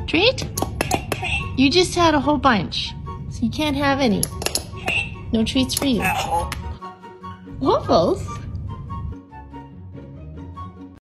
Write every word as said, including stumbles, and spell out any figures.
Treat? You just had a whole bunch, so you can't have any. No treats for you. Waffles?